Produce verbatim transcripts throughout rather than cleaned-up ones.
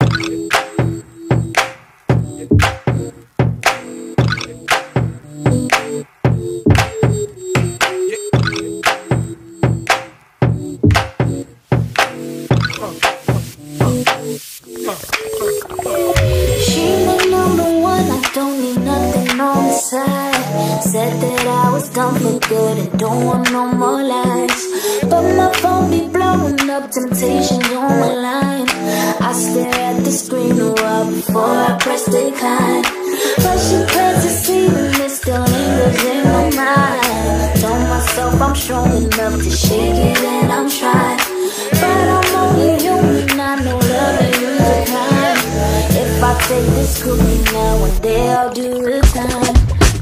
Said that I was done for good and don't want no more lies. But my phone be blowing up temptations on my line. I stare at the screen a while before I press decline. But she plants a seed and it still lingers in my mind. Told myself I'm strong enough to shake it and I'm trying. But I'm only human, I know love ain't the kind. If I take this cookie now, one day I'll do the time.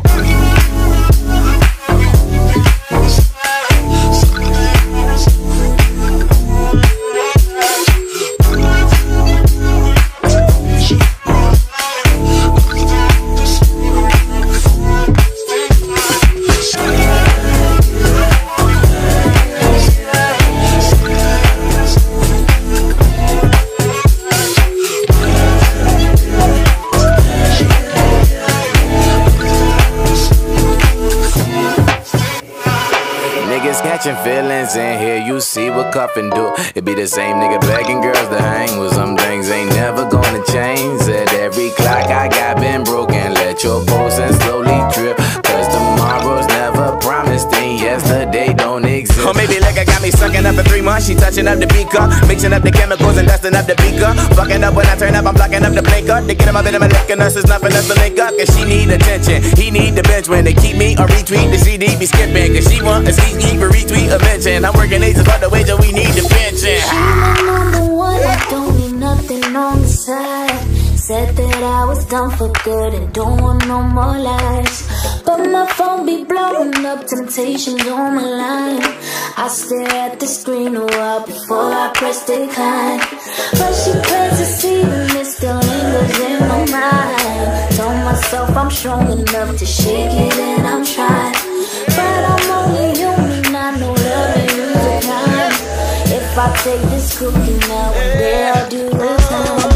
Catching feelings in here, you see what cuffin' do. It be the same nigga begging girls to hang with some things ain't never gonna change. At every clock I got been broken. Let your pulse and slowly drip, cause tomorrow's never promised and yesterday don't exist. Or maybe like I got me sucking up for three months. She touching up the beaker, mixing up the chemicals and dusting up the beaker. Fucking up when I turn up, I'm blocking up the blinker. They get in my bed and my neck and us is nothing else to link up. Cause she need attention, he need the bench when they keep me or retweet the C D be skipping. Cause she want a ski ski for retweet a mention. I'm working ages for the wager, we need the pension. She my number one, I don't need nothing on the side. Said that I was done for good and don't want no more lies. But my phone be blowing up temptations on my line. I stare at the screen a while before I press decline. But she plants a seed and it still lingers in my mind. Told myself I'm strong enough to shake it and I'm trying. But I'm only human, I know love ain't the kind. If I take this cookie now, one day I'll do the time.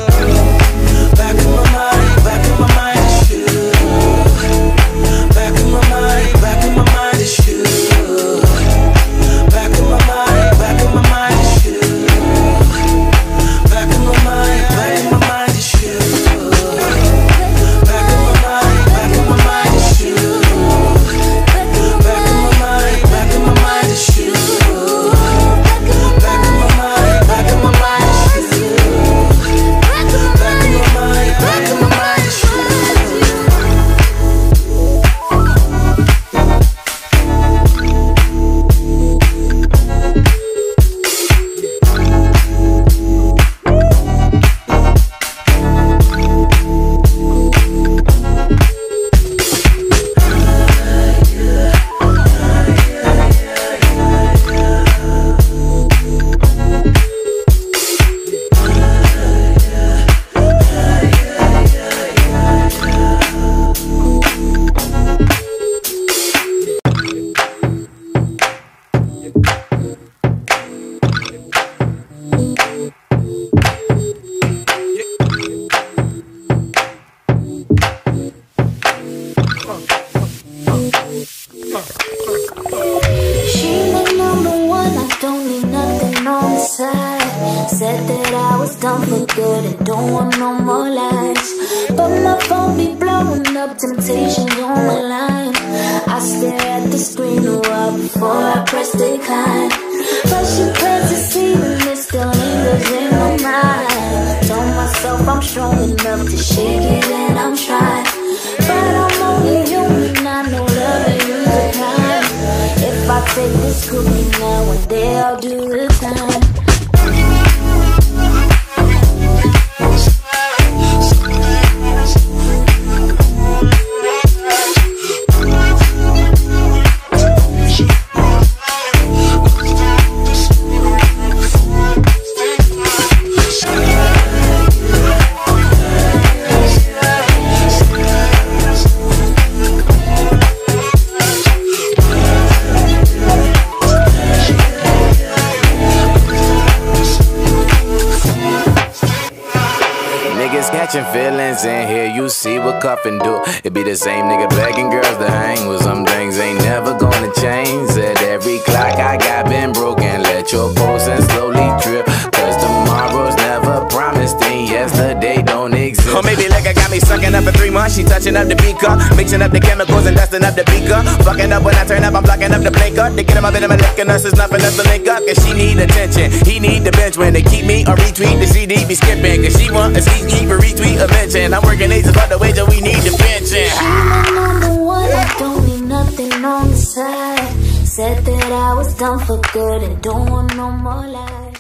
Back in my mind, back in my mind is you. Back in my mind, back in my mind is you. Back in my mind, back in my mind is you. Back in my mind, back in my mind is you. Back in my mind, back in my mind is you. Back in my mind, back in my mind is you. Back in my mind, back in my mind is you. Back in my mind, back in my mind is you. She my number one, I don't need nothing on the side. Said that I was done for good and don't want no more lies. But my phone be blowing up temptations on my line. I stare at the screen a while before I press decline. But she plants a seed and it still lingers in my mind. Told myself I'm strong enough to shake it and I'm trying. But I'm only human, I know love ain't the kind. If I take this cookie now, one day I'll do the time. niggas catching feelings in here, you see what cuffin' do. It be the same nigga begging girls to hang with some things ain't never gonna change. At every clock I got been broken, let your pulse and slowly drip. Cause tomorrow's never promised and yesterday don't exist. Or maybe liquor got me sucking up for three months. She touching up the beaker, mixing up the chemicals and dusting up the beaker. Fucking up when I turn up, I'm blocking up the blinker. They get in my bed and my licking us, it's nothing else to link up. Cause she need attention, he need the bench when they keep me or retweet the C D be skipping. Cause she want a ski ski for retweet a mention. I'm working ages for the wage and we need the pension. She my number one, I don't need nothing on the side. Said that I was done for good and don't want no more lies.